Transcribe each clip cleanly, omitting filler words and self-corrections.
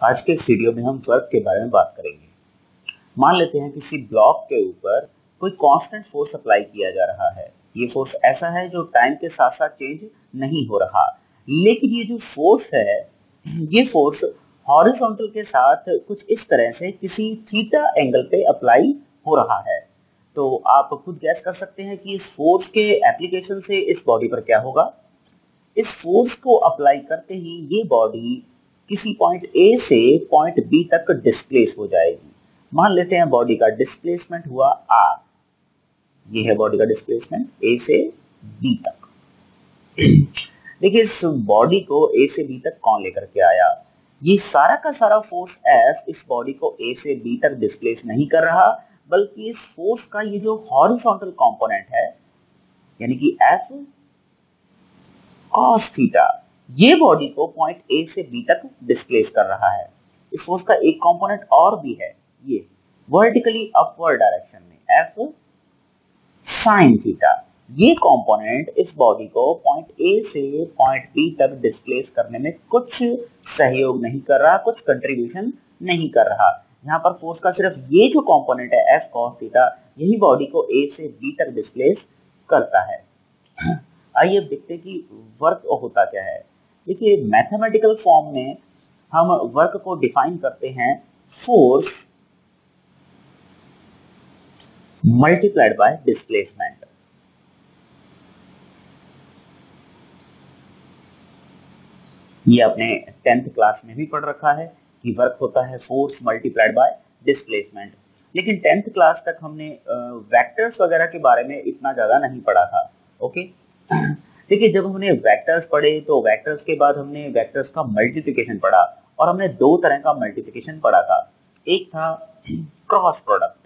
आज के इस वीडियो में हम वर्क के बारे में बात करेंगे। मान लेते हैं किसी ब्लॉक के ऊपर कोई कांस्टेंट फोर्स अप्लाई किया जा रहा है। ये फोर्स ऐसा है जो टाइम के साथ साथ चेंज नहीं हो रहा, लेकिन ये जो फोर्स है ये फोर्स हॉरिजॉन्टल के साथ कुछ इस तरह से किसी थीटा एंगल पे अप्लाई हो रहा है। तो आप खुद गैस कर सकते हैं कि इस फोर्स के एप्लीकेशन से इस बॉडी पर क्या होगा। इस फोर्स को अप्लाई करते ही ये बॉडी किसी पॉइंट ए से पॉइंट बी तक डिस्प्लेस हो जाएगी। मान लेते हैं बॉडी का डिस्प्लेसमेंट हुआ आर। ये है बॉडी का डिस्प्लेसमेंट ए से बी तक। देखिए इस बॉडी को ए से बी तक कौन लेकर के आया। ये सारा का सारा फोर्स एफ इस बॉडी को ए से बी तक डिस्प्लेस नहीं कर रहा, बल्कि इस फोर्स का ये जो हॉरिजॉन्टल कंपोनेंट है यानी कि एफ कॉस थीटा, ये बॉडी को पॉइंट ए से बी तक डिस्प्लेस कर रहा है। इस फोर्स का एक कंपोनेंट और भी है, ये वर्टिकली अपवर्ड डायरेक्शन में एफ साइन थीटा। ये कंपोनेंट इस बॉडी को पॉइंट ए से पॉइंट बी तक डिस्प्लेस करने में कुछ सहयोग नहीं कर रहा, कुछ कंट्रीब्यूशन नहीं कर रहा। यहाँ पर फोर्स का सिर्फ ये जो कंपोनेंट है एफ कॉस थीटा, यही बॉडी को ए से बी तक डिस्प्लेस करता है। आइए अब देखते हैं कि वर्क होता क्या है। देखिए मैथमेटिकल फॉर्म में हम वर्क को डिफाइन करते हैं फोर्स मल्टीप्लाइड बाय डिस्प्लेसमेंट। ये आपने 10th क्लास में भी पढ़ रखा है कि वर्क होता है फोर्स मल्टीप्लाइड बाय डिस्प्लेसमेंट। लेकिन 10th क्लास तक हमने वेक्टर्स वगैरह के बारे में इतना ज्यादा नहीं पढ़ा था। ओके देखिए जब हमने वेक्टर्स पढ़े तो वेक्टर्स के बाद हमने वेक्टर्स का मल्टीप्लिकेशन पढ़ा, और हमने दो तरह का मल्टीप्लिकेशन पढ़ा था। एक था क्रॉस प्रोडक्ट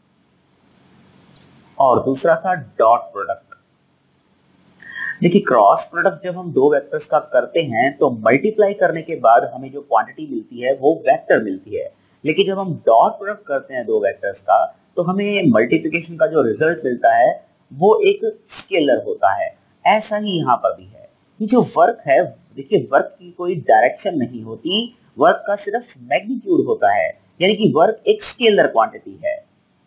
और दूसरा था डॉट प्रोडक्ट। देखिए क्रॉस प्रोडक्ट जब हम दो वेक्टर्स का करते हैं तो मल्टीप्लाई करने के बाद हमें जो क्वांटिटी मिलती है वो वेक्टर मिलती है, लेकिन जब हम डॉट प्रोडक्ट करते हैं दो वेक्टर्स का तो हमें मल्टीप्लिकेशन का जो रिजल्ट मिलता है वो एक स्केलर होता है। ऐसा ही यहाँ पर भी है कि जो वर्क है, देखिए वर्क की कोई डायरेक्शन नहीं होती, वर्क का सिर्फ मैग्नीट्यूड होता है, यानी कि वर्क एक स्केलर क्वांटिटी है।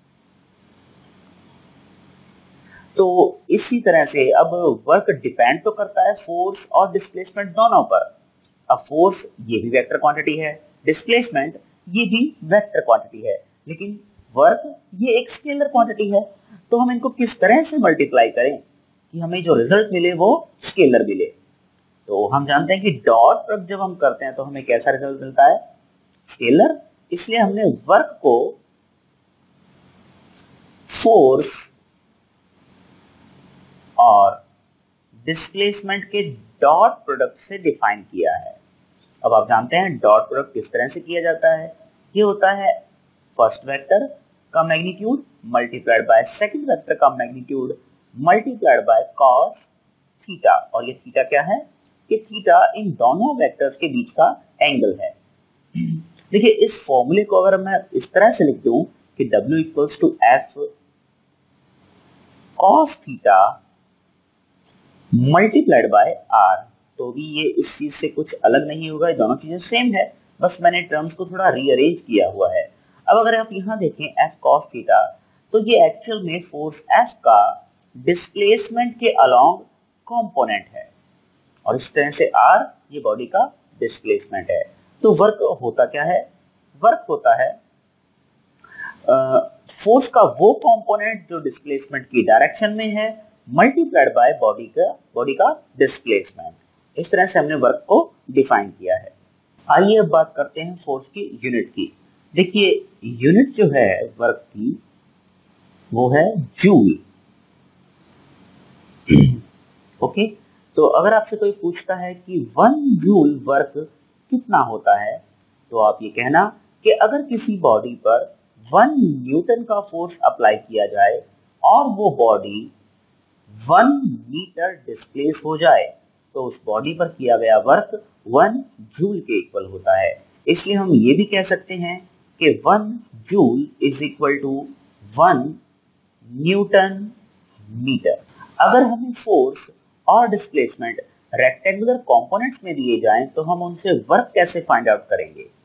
तो इसी तरह से अब वर्क डिपेंड तो करता है फोर्स और डिस्प्लेसमेंट दोनों पर। अब फोर्स ये भी वेक्टर क्वांटिटी है, डिस्प्लेसमेंट ये भी वेक्टर क्वांटिटी है, लेकिन वर्क ये एक स्केलर क्वांटिटी है। तो हम इनको किस तरह से मल्टीप्लाई करें कि हमें जो रिजल्ट मिले वो स्केलर मिले। तो हम जानते हैं कि डॉट प्रोडक्ट जब हम करते हैं तो हमें कैसा रिजल्ट मिलता है, स्केलर। इसलिए हमने वर्क को फोर्स और डिस्प्लेसमेंट के डॉट प्रोडक्ट से डिफाइन किया है। अब आप जानते हैं डॉट प्रोडक्ट किस तरह से किया जाता है। ये होता है फर्स्ट वेक्टर का magnitude multiplied by second vector का magnitude multiplied by cos theta. और ये थीटा क्या है कि थीटा इन दोनों वेक्टर्स के बीच का एंगल है। देखिए इस फॉर्मूले को अगर मैं इस तरह से लिख दूं कि W equals to F cos theta multiplied by R, तो भी ये इस चीज से कुछ अलग नहीं होगा, ये दोनों चीजें सेम है, बस मैंने टर्म्स को थोड़ा रीअरेंज किया हुआ है। अब अगर आप यहाँ देखें एफ कॉस थीटा, तो ये एक्चुअल में फोर्स एफ का डिस्प्लेसमेंट के अलोंग कंपोनेंट है, और इस तरह से आर ये बॉडी का डिस्प्लेसमेंट है। तो वर्क होता क्या है, वर्क होता है फोर्स का वो कंपोनेंट जो डिस्प्लेसमेंट की डायरेक्शन में है मल्टीप्लाइड बाय बॉडी का डिस्प्लेसमेंट। इस तरह से हमने वर्क को डिफाइन किया है। आइए अब बात करते हैं फोर्स की यूनिट की। देखिए यूनिट जो है वर्क की वो है जूल। ओके तो अगर आपसे कोई पूछता है कि 1 जूल वर्क कितना होता है, तो आप ये कहना कि अगर किसी बॉडी पर 1 न्यूटन का फोर्स अप्लाई किया जाए और वो बॉडी 1 मीटर डिस्प्लेस हो जाए तो उस बॉडी पर किया गया वर्क 1 जूल के इक्वल होता है। इसलिए हम ये भी कह सकते हैं कि 1 joule is equal to 1 newton metre. अगर हमें फोर्स और डिस्प्लेसमेंट रेक्टेंगुलर कंपोनेंट्स में दिए जाएं तो हम उनसे वर्क कैसे फाइंड आउट करेंगे।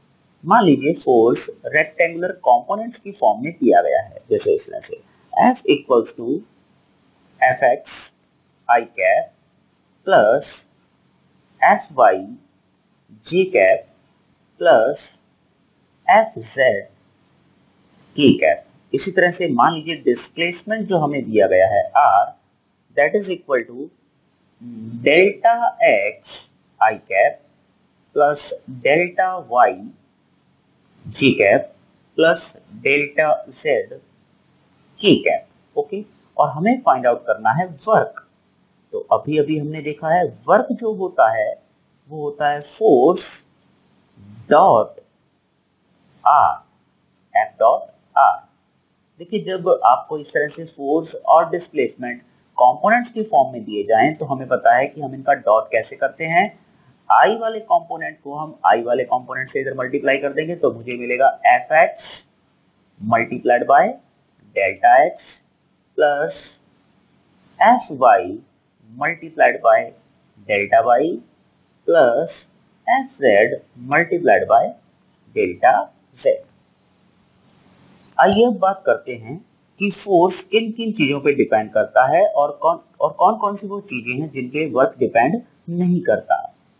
मान लीजिए फोर्स रेक्टेंगुलर कंपोनेंट्स की फॉर्म में दिया गया है, जैसे इस तरह से F equals to F X I cap plus F Y J cap plus F Z K cap. इसी तरह से मान लीजिए डिस्प्लेसमेंट जो हमें दिया गया है R, that is equal to delta X I cap plus delta Y J cap plus delta Z K cap. Okay, और हमें फाइंड आउट करना है वर्क। तो अभी अभी हमने देखा है वर्क जो होता है वो होता है force dot R, F dot R. देखिए जब आपको इस तरह से फोर्स और डिस्प्लेसमेंट कंपोनेंट्स की फॉर्म में दिए जाएं तो हमें पता है कि हम इनका डॉट कैसे करते हैं। आई वाले कंपोनेंट को हम आई वाले कंपोनेंट से इधर मल्टीप्लाई कर देंगे तो मुझे मिलेगा F X multiplied by delta X plus F Y multiplied by delta Y plus F Z multiplied by delta Z. आइए अब बात करते हैं कि फोर्स किन किन चीजों पे डिपेंड करता है और कौन कौन सी वो चीजें हैं जिन पे वर्क डिपेंड नहीं करता।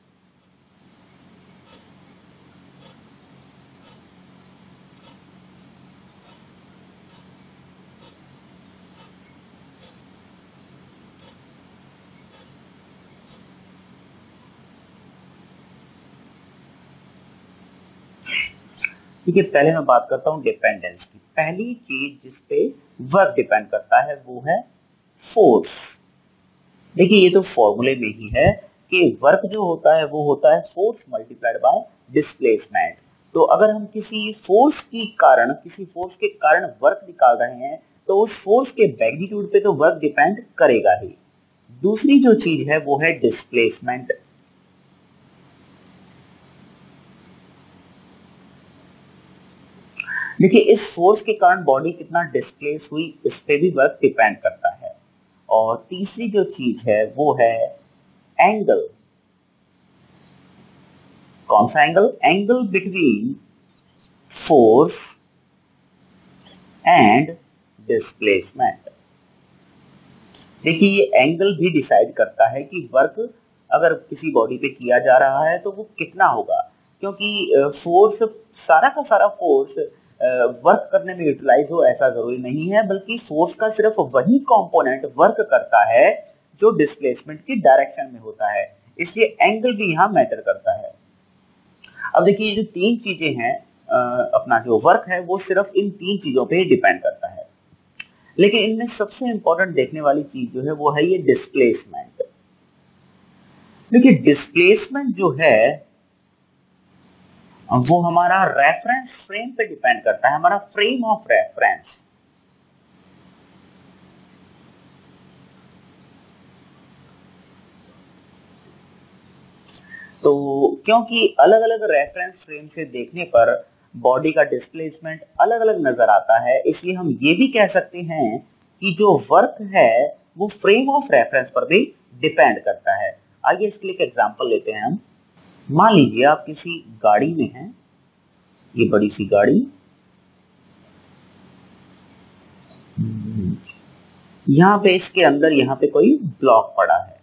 ठीक है, पहले मैं बात करता हूं डिपेंडेंस की। पहली चीज जिस पे वर्क डिपेंड करता है वो है फोर्स। देखिए ये तो फॉर्मूले में ही है कि वर्क जो होता है वो होता है फोर्स मल्टीप्लाइड बाय डिस्प्लेसमेंट। तो अगर हम किसी फोर्स के कारण वर्क निकाल रहे हैं तो उस फोर्स के मैग्नीट्यूड पे तो वर्क डिपेंड करेगा ही। दूसरी जो चीज है वो है डिस्प्लेसमेंट। देखिए इस फोर्स के कारण बॉडी कितना डिस्प्लेस हुई इस पे भी वर्क डिपेंड करता है। और तीसरी जो चीज है वो है एंगल। कौन सा angle? Angle between force and displacement. देखिए ये एंगल भी डिसाइड करता है कि वर्क अगर किसी बॉडी पे किया जा रहा है तो वो कितना होगा, क्योंकि फोर्स सारा का सारा फोर्स वर्क करने में यूटिलाइज हो ऐसा जरूरी नहीं है, बल्कि फोर्स का सिर्फ वही कंपोनेंट वर्क करता है जो डिस्प्लेसमेंट की डायरेक्शन में होता है। इसलिए एंगल भी यहाँ मैटर करता है। अब देखिए ये जो तीन चीजें हैं, अपना जो वर्क है वो सिर्फ इन तीन चीजों पे डिपेंड करता है। लेकिन इनमें सबसे इंपॉर्टेंट देखने वाली चीज जो है वो है ये डिस्प्लेसमेंट। देखिए डिस्प्लेसमेंट जो है वो हमारा रेफरेंस फ्रेम पे डिपेंड करता है, हमारा फ्रेम ऑफ रेफरेंस। तो क्योंकि अलग अलग रेफरेंस फ्रेम से देखने पर बॉडी का डिस्प्लेसमेंट अलग अलग नजर आता है, इसलिए हम ये भी कह सकते हैं कि जो वर्क है वो फ्रेम ऑफ रेफरेंस पर भी डिपेंड करता है। आइए इसके लिए एक एग्जांपल लेते हैं हम। मान लीजिए आप किसी गाड़ी में हैं, ये बड़ी सी गाड़ी, यहाँ पे इसके अंदर यहाँ पे कोई ब्लॉक पड़ा है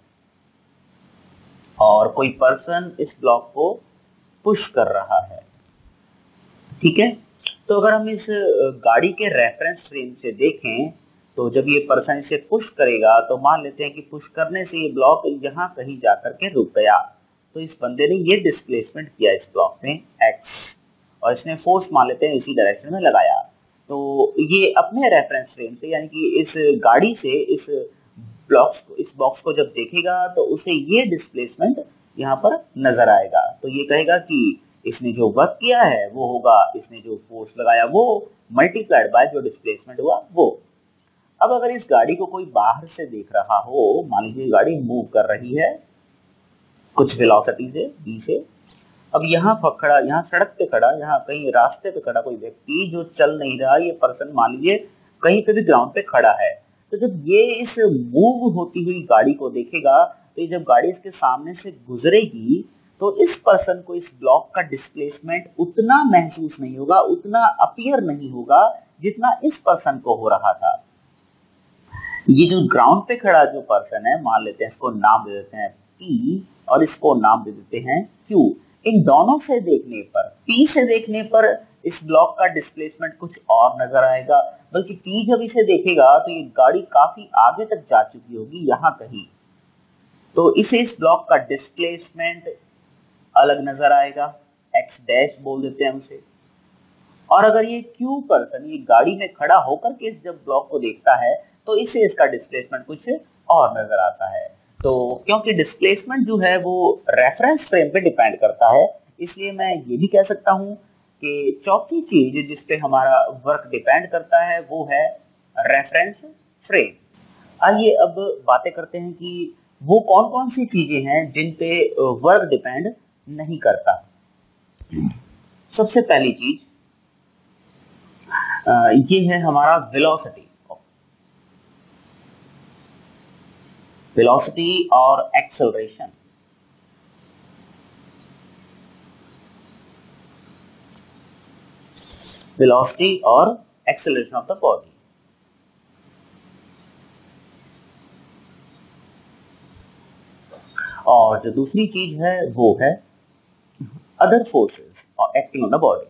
और कोई पर्सन इस ब्लॉक को पुश कर रहा है। ठीक है, तो अगर हम इस गाड़ी के रेफरेंस फ्रेम से देखें तो जब ये पर्सन इसे पुश करेगा तो मान लेते हैं कि पुश करने से ये ब्लॉक यहाँ कहीं जाकर के रुक गया, तो इस बंदे ने ये डिस्प्लेसमेंट किया इस ब्लॉक में x और इसने फोर्स मान लेते हैं इसी डायरेक्शन में लगाया। तो ये अपने रेफरेंस फ्रेम से यानी कि इस गाड़ी से इस बॉक्स को जब देखेगा तो उसे ये डिस्प्लेसमेंट यहाँ पर नजर आएगा। तो ये कहेगा कि इसने जो वर्क किया है वो होगा, इसने जो फोर्स लगाया वो मल्टीप्लाइड बाय जो डिस्प्लेसमेंट हुआ वो। अब अगर इस गाड़ी को कोई बाहर से देख रहा हो, मान लीजिए गाड़ी मूव कर रही है कुछ वेलोसिटी से v से, अब यहाँ खड़ा, यहाँ सड़क पे खड़ा, यहाँ कहीं रास्ते पे खड़ा कोई व्यक्ति जो चल नहीं रहा, ये पर्सन मान लीजिए कहीं पे भी ग्राउंड पे खड़ा है, तो जब ये इस मूव होती हुई गाड़ी को देखेगा तो जब गाड़ी इसके सामने से गुजरेगी तो इस पर्सन को इस ब्लॉक का डिस्प्लेसमेंट उतना महसूस नहीं होगा, उतना अपीयर नहीं होगा जितना इस पर्सन को हो रहा था। ये जो ग्राउंड पे खड़ा जो पर्सन है, मान लेते हैं इसको नाम दे देते हैं P और इसको नाम दे देते हैं Q। इन दोनों से देखने पर, P से देखने पर इस ब्लॉक का डिस्प्लेसमेंट कुछ और नजर आएगा, बल्कि P जब इसे देखेगा तो ये गाड़ी काफी आगे तक जा चुकी होगी, यहाँ कहीं, तो इसे इस ब्लॉक का डिस्प्लेसमेंट अलग नजर आएगा, x डैश बोल देते हैं उसे। और अगर ये Q पर्सन ये गाड़ी में खड़ा होकर के इस जब ब्लॉक को देखता है तो इसे इसका डिस्प्लेसमेंट कुछ और नजर आता है। तो क्योंकि डिस्प्लेसमेंट जो है वो रेफरेंस फ्रेम पे डिपेंड करता है, इसलिए मैं ये भी कह सकता हूँ कि चौथी चीज जिसपे हमारा वर्क डिपेंड करता है वो है रेफरेंस फ्रेम। आइए अब बातें करते हैं कि वो कौन कौन सी चीजें हैं जिन पे वर्क डिपेंड नहीं करता। सबसे पहली चीज ये है हमारा वेलोसिटी, वेलोसिटी और एक्सेलरेशन। वेलोसिटी और एक्सेलरेशन ऑफ द बॉडी। और जो दूसरी चीज है वो है अदर फोर्सेस और एक्टिंग ऑन द बॉडी।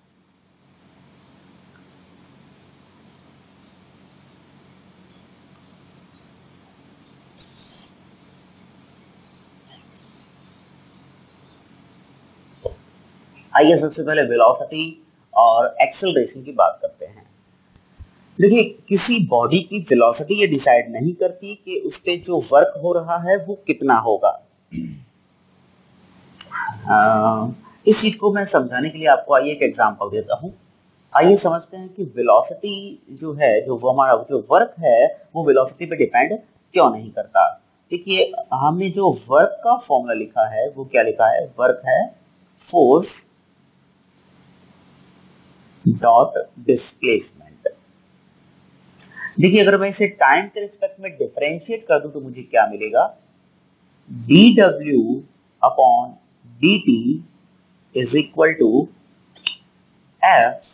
आइए सबसे पहले वेलोसिटी और एक्सेलरेशन की बात करते हैं। देखिए, किसी बॉडी की वेलोसिटी ये डिसाइड नहीं करती कि उस पे जो वर्क हो रहा है वो कितना होगा। इस चीज को मैं समझाने के लिए आपको आइए एक एग्जांपल देता हूँ। आइए समझते हैं कि वेलोसिटी जो है, जो वो हमारा जो वर्क है वो वेलोसिटी पे डिपेंड क्यों नहीं करता। देखिए, हमने जो वर्क का फॉर्मूला लिखा है वो क्या लिखा है, वर्क है फोर्स डॉट डिस्प्लेसमेंट। देखिए, अगर मैं इसे टाइम के रिस्पेक्ट में डिफरेंशिएट कर दूं तो मुझे क्या मिलेगा, dw upon dt is equal to f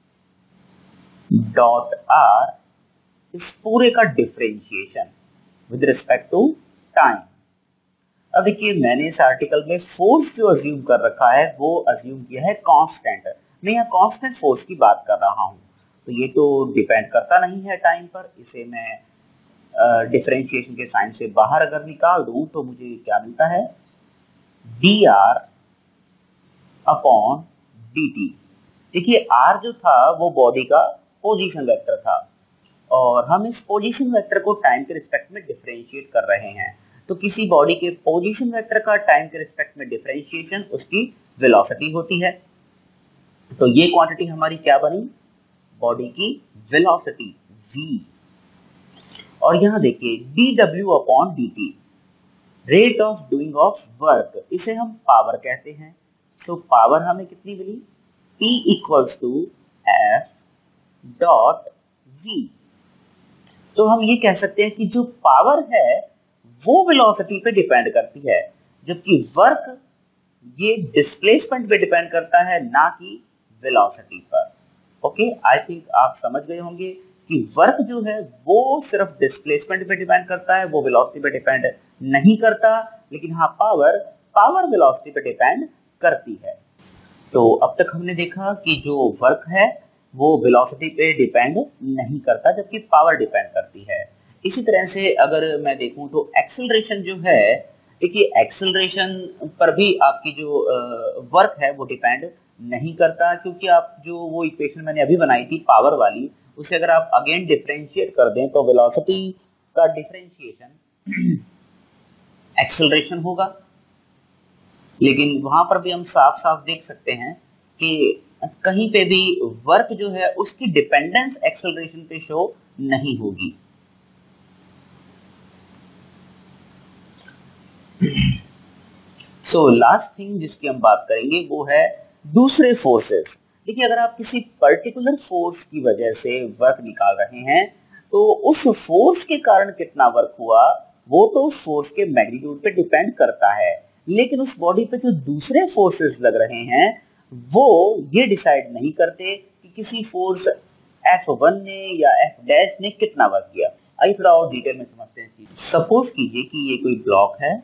dot r, इस पूरे का differentiation with respect to time. अब देखिए, मैंने इस आर्टिकल में फोर्स जो अज्यूम कर रखा है वो अज्यूम किया है कांस्टेंट। मैं यहाँ कांस्टेंट फोर्स की बात कर रहा हूँ, तो ये तो डिपेंड करता नहीं है टाइम पर। इसे मैं डिफरेंशिएशन के साइन से बाहर अगर निकाल दूं तो मुझे क्या मिलता है, dr अपॉन dt। देखिए, r जो था वो बॉडी का पोजीशन वेक्टर था और हम इस पोजीशन वेक्टर को टाइम के रिस्पेक्ट में डिफरेंशिएट कर रहे हैं। तो किसी बॉडी के पोजीशन वेक्टर का टाइम के रिस्पेक्ट में डिफरेंशिएशन उसकी वेलोसिटी होती है। तो ये क्वांटिटी हमारी क्या बनी, बॉडी की वेलोसिटी v। और यहां देखिए dw upon dt, rate of doing of work, इसे हम पावर कहते हैं। तो पावर हमें कितनी मिली, P equals to F dot v। तो हम ये कह सकते हैं कि जो पावर है वो वेलोसिटी पे डिपेंड करती है, जबकि वर्क ये डिस्प्लेसमेंट पे डिपेंड करता है, ना कि वेलोसिटी पर। ओके, आई थिंक आप समझ गए होंगे कि वर्क जो है वो सिर्फ डिस्प्लेसमेंट पे डिपेंड करता है, वो वेलोसिटी पे डिपेंड नहीं करता। लेकिन हाँ, पावर वेलोसिटी पे डिपेंड करती है। तो अब तक हमने देखा कि जो वर्क है वो वेलोसिटी पे डिपेंड नहीं करता, जबकि पावर डिपेंड करती है। इसी तरह से अगर मैं देखूं तो एक्सेलरेशन जो है, देखिए एक्सेलरेशन पर भी आपकी जो वर्क है वो डिपेंड नहीं करता, क्योंकि आप जो वो इक्वेशन मैंने अभी बनाई थी पावर वाली, उसे अगर आप अगेन डिफरेंशिएट कर दें तो वेलोसिटी का डिफरेंशिएशन एक्सेलरेशन होगा। लेकिन वहां पर भी हम साफ साफ देख सकते हैं कि कहीं पे भी वर्क जो है उसकी डिपेंडेंस एक्सेलरेशन पे शो नहीं होगी। सो लास्ट थिंग जिसकी हम बात करेंगे वो है दूसरे फोर्सेस। देखिए, अगर आप किसी पर्टिकुलर फोर्स की वजह से वर्क निकाल रहे हैं तो उस फोर्स के कारण कितना वर्क हुआ वो तो उस फोर्स के मैग्नीट्यूड पे डिपेंड करता है। लेकिन उस बॉडी पे जो दूसरे फोर्सेस लग रहे हैं वो ये डिसाइड नहीं करते कि किसी फोर्स F1 ने या F डैश ने कितना वर्क किया। आइए थोड़ा और डिटेल में समझते हैं इस चीज। सपोज कीजिए कि ये कोई ब्लॉक है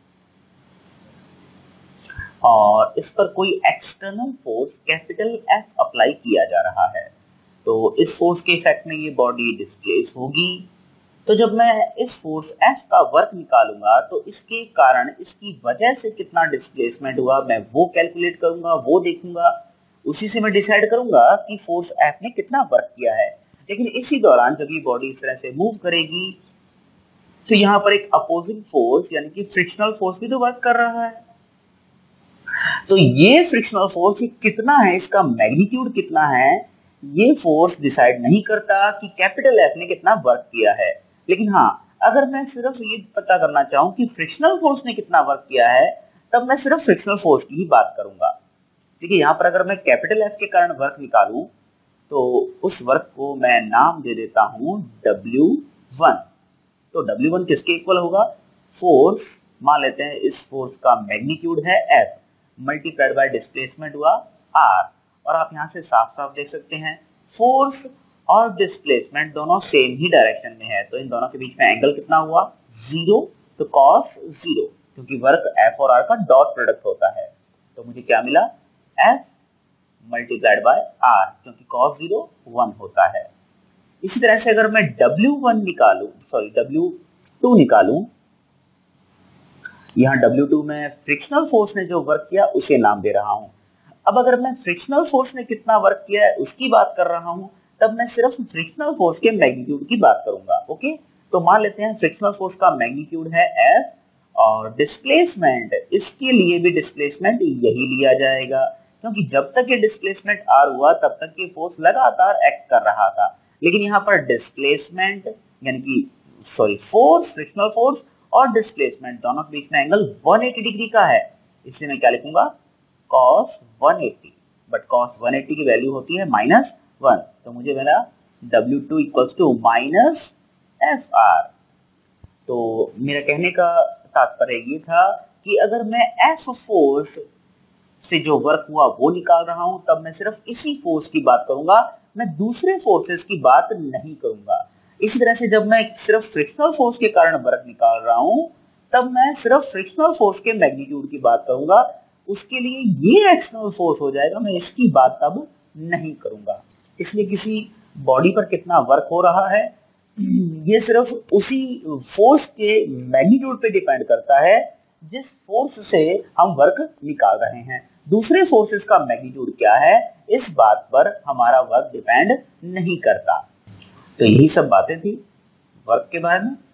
और इस पर कोई external force capital F apply किया जा रहा है, तो इस फोर्स के इफेक्ट में ये बॉडी डिस्प्लेस होगी। तो जब मैं इस फोर्स F का वर्क निकालूंगा तो इसके कारण इसकी वजह से कितना डिस्प्लेसमेंट हुआ मैं वो कैलकुलेट करूंगा, वो देखूंगा, उसी से मैं डिसाइड करूंगा कि फोर्स F ने कितना वर्क किया है। लेकिन इसी दौरान जब ये बॉडी इस तरह से मूव करेगी तो यहाँ पर एक अपोजिंग फोर्स यानी कि फ्रिक्शनल फोर्स भी तो वर्क कर रहा है। तो ये फ्रिक्शनल फोर्स कितना है, इसका मैग्नीट्यूड कितना है, ये फोर्स डिसाइड नहीं करता कि कैपिटल F ने कितना वर्क किया है। लेकिन हाँ, अगर मैं सिर्फ ये पता करना चाहूं कि फ्रिक्शनल फोर्स ने कितना वर्क किया है तब मैं सिर्फ फ्रिक्शनल फोर्स की ही बात करूंगा। ठीक है, यहाँ पर अगर मैं कैपिटल F के कारण वर्क निकालूं तो उस वर्क को मैं नाम दे देता हूं W1। तो W1 किसके इक्वल होगा, फोर्स, मान लेते हैं इस फोर्स का मैग्नीट्यूड है F मल्टीप्लाइड बाय डिस्प्लेसमेंट हुआ R। और आप यहाँ से साफ साफ देख सकते हैं फोर्स और डिस्प्लेसमेंट दोनों सेम ही डायरेक्शन में है, तो इन दोनों के बीच में एंगल कितना हुआ, 0, तो cos 0, क्योंकि वर्क F और R का डॉट प्रोडक्ट होता है। तो मुझे क्या मिला, F मल्टीप्लाइड बाय R, क्योंकि cos 0 1 होता है। इसी तरह से अगर मैं W1 निकालूं, सॉरी W2 निकालूं, यहाँ W2 में फ्रिक्शनल फोर्स ने जो वर्क किया उसे नाम दे रहा हूं। अब अगर मैं फ्रिक्शनल फोर्स ने कितना वर्क किया है उसकी बात कर रहा हूं तब मैं सिर्फ फ्रिक्शनल फोर्स के मैग्नीट्यूड की बात करूंगा। ओके, तो मान लेते हैं फ्रिक्शनल फोर्स का मैग्नीट्यूड है F और डिस्प्लेसमेंट, इसके लिए भी डिस्प्लेसमेंट यही लिया जाएगा, क्योंकि जब तक ये डिस्प्लेसमेंट R हुआ तब तक ये फोर्स लगातार एक्ट कर रहा था। लेकिन यहाँ पर डिस्प्लेसमेंट यानी कि सॉरी फोर्स, फ्रिक्शनल फोर्स और डिस्प्लेसमेंट दोनों के बीच में एंगल 180 डिग्री का है, इसलिए मैं क्या लिखूंगा, cos 180, बट cos 180 की वैल्यू होती है -1, तो मुझे मिला W2 इक्वल्स टू -FR। तो मेरा कहने का तात्पर्य ये था कि अगर मैं F फोर्स से जो वर्क हुआ वो निकाल रहा हूं तब मैं सिर्फ इसी फोर्स की बात करूंगा, मैं दूसरे फोर्सेस की बात नहीं करूंगा। इसी तरह से जब मैं सिर्फ फ्रिक्शनल फोर्स के कारण वर्क निकाल रहा हूं तब मैं सिर्फ फ्रिक्शनल फोर्स के मैग्नीट्यूड की बात करूंगा, उसके लिए ये एक्सटर्नल फोर्स हो जाएगा, मैं इसकी बात तब नहीं करूंगा। इसलिए किसी बॉडी पर कितना वर्क हो रहा है ये सिर्फ उसी फोर्स के मैग्नीट्यूड पे डिपेंड करता है जिस फोर्स से हम वर्क निकाल रहे हैं। दूसरे फोर्सेस का मैग्नीट्यूड क्या है इस बात पर हमारा वर्क डिपेंड नहीं करता। तो यही सब बातें थी वर्क के बारे में।